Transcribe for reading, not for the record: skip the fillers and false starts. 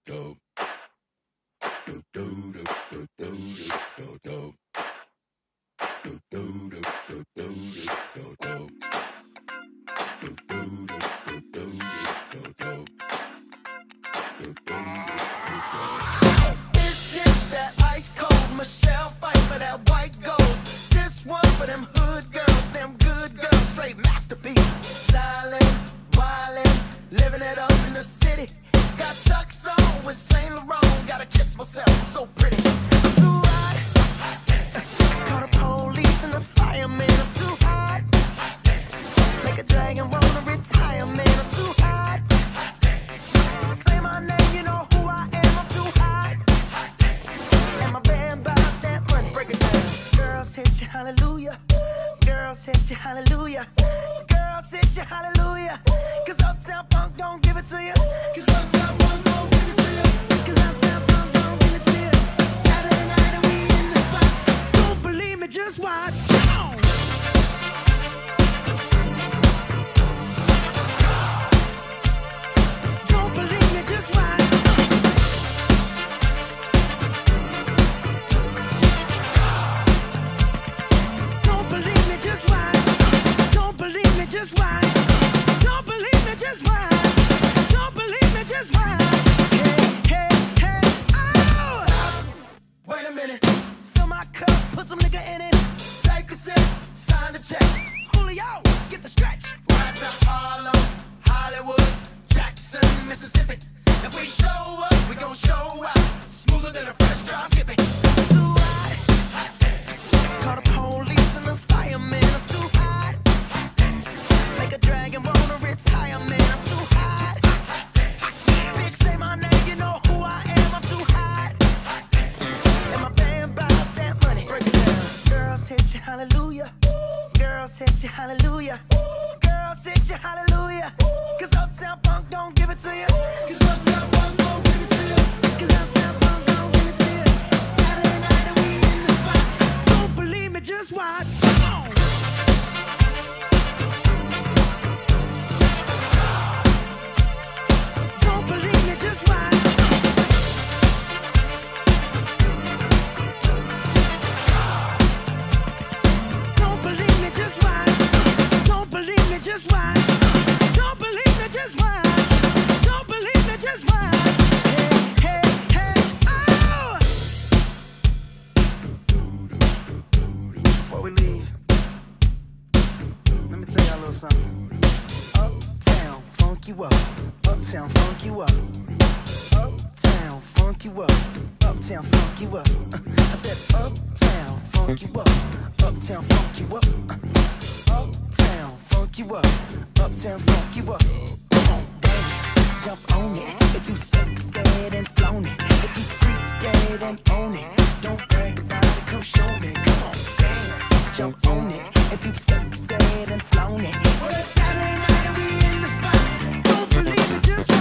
That ice cold Michelle fight for that white gold. This one for them hood girls, them good girls, straight masterpieces. Stylin', wildin', living it up in the city. Got Chuck's on with Saint Laurent. Gotta kiss myself, I'm so pretty. I'm too hot. Call the police and the fireman. I'm too hot. Make a dragon wanna retire, man. I'm too hot. Say my name, you know who I am. I'm too hot. And my band about that money. Break it down. Girls hit you, hallelujah. Girls hit you, hallelujah. Girls hit you, hallelujah. Cause Uptown Funk don't give it to you. Cause Uptown Funk don't give it to you. Cause Uptown Funk don't give it to you. Saturday night and we in the spot. Don't believe me, just watch. Come on. Don't believe me, just watch. Don't believe me, just watch. Don't believe me, just watch. Don't believe me, just watch. Don't believe me, just watch. Hey, hey, hey, oh! Stop. Wait a minute. Fill my cup, put some nigga in it. Take a sip, sign the check. Julio, get the stretch. Right to Harlem, Hollywood, Jackson, Mississippi. If we show up, we gon' show out. Smoother than a fresh drop skipping. Too hot. Call the police and the fireman. I'm too hot. Make a dragon wanna retire, man. I'm too hot. Bitch, say my name, you know who I am. I'm too hot. And my band bout that money. Break it down. Girls hit you, hallelujah. Girls hit you, hallelujah. Girls hit you, hallelujah. Cause Uptown Funk don't give it to you. Cause Uptown Funk don't give it to you. Cause Uptown Funk don't give it to you. Saturday night and we in the spot. Don't believe me, just watch. Come on. Don't believe me, just watch. Don't believe me, just watch. Don't believe me, just watch. Don't believe me, just watch. Don't believe me, just watch. Hey, hey, hey, oh! Before we leave, let me tell y'all a little something. Uptown, funk you up. Uptown, funk you up. Uptown, funk you up. Uptown, funk you up. I said uptown, funk you up. Uptown, funk you up. Uptown, funk you up. Uptown, funk you up. Come on, dance, jump on it. If you sexed and flown it. If you freaked and own it. Don't brag about it, come show me. Come on, dance, jump on it. If you sexed and flown it. Well, it's Saturday night and we in the spot. Don't believe it, just